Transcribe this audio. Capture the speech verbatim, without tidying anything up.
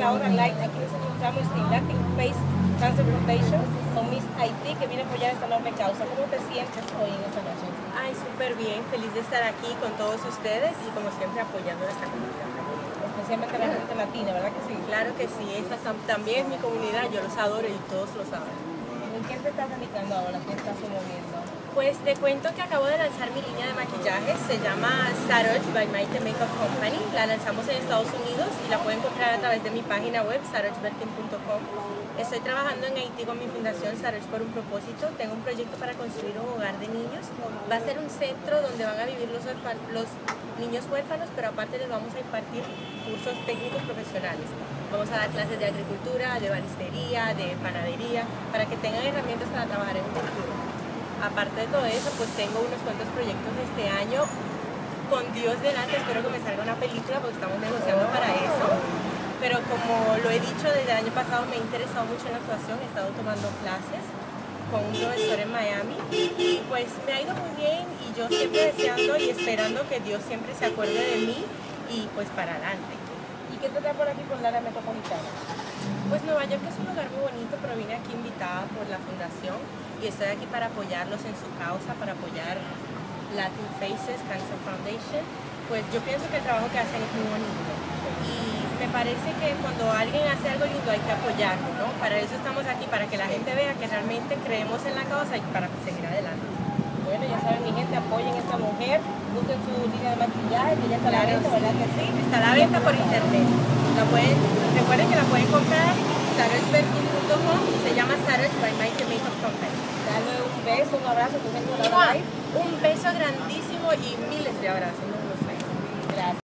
ahora live. Aquí nos encontramos en Latin Face Cancer Foundation con Miss Haití, que viene a apoyar esta noble causa. ¿Cómo te sientes hoy en esta noche? Ay, súper bien, feliz de estar aquí con todos ustedes y como siempre apoyando a esta comunidad. Especialmente a la gente latina, ¿verdad que sí? Claro que sí, esa también es mi comunidad, yo los adoro y todos lo saben. ¿En qué te estás dedicando ahora? ¿Qué estás promoviendo? Pues te cuento que acabo de lanzar mi línea de maquillaje, se llama Saroch by Maite Makeup Company. La lanzamos en Estados Unidos y la pueden comprar a través de mi página web, saroch bertin punto com. Estoy trabajando en Haití con mi fundación Saroch por un propósito. Tengo un proyecto para construir un hogar de niños. Va a ser un centro donde van a vivir los, los niños huérfanos, pero aparte les vamos a impartir cursos técnicos profesionales. Vamos a dar clases de agricultura, de banistería, de panadería, para que tengan herramientas para trabajar en un futuro. Aparte de todo eso, pues tengo unos cuantos proyectos este año. Con Dios delante, espero que me salga una película porque estamos negociando para eso. Pero como lo he dicho desde el año pasado, me he interesado mucho en la actuación, he estado tomando clases con un profesor en Miami y pues me ha ido muy bien y yo siempre deseando y esperando que Dios siempre se acuerde de mí y pues para adelante. ¿Y qué te da por aquí por la área metropolitana? Pues Nueva York es un lugar muy bonito, pero vine aquí invitada por la fundación y estoy aquí para apoyarlos en su causa, para apoyar Latin Faces Cancer Foundation. Pues yo pienso que el trabajo que hacen es muy bonito y me parece que cuando alguien hace algo lindo hay que apoyarlo, ¿no? Para eso estamos aquí, para que la gente vea que realmente creemos en la causa y para seguir adelante. Bueno, ya saben, mi gente, apoyen a esta mujer, busquen su línea de maquillaje, que ya está a la venta, ¿verdad que sí? Está a la venta por internet. La pueden, recuerden que la pueden comprar saroch bertin punto com, se llama Saroch by Maite Makeup Company. Dale un beso, un abrazo, tu gente. Un beso grandísimo y miles de abrazos.